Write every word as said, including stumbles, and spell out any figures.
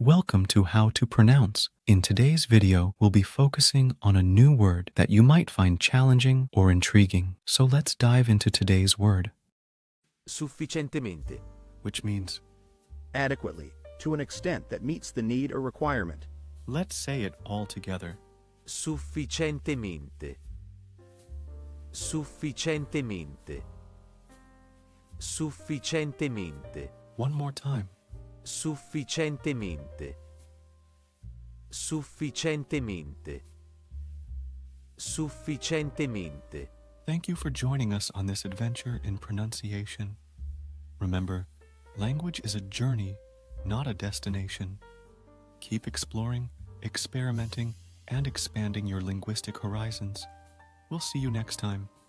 Welcome to How to Pronounce. In today's video, we'll be focusing on a new word that you might find challenging or intriguing. So let's dive into today's word, Sufficientemente. which means, Adequately, to an extent that meets the need or requirement. let's say it all together. Sufficientemente. Sufficientemente. Sufficientemente. One more time. Sufficientemente. Sufficientemente. Sufficientemente. Thank you for joining us on this adventure in pronunciation. Remember, language is a journey, not a destination. Keep exploring, experimenting, and expanding your linguistic horizons. We'll see you next time.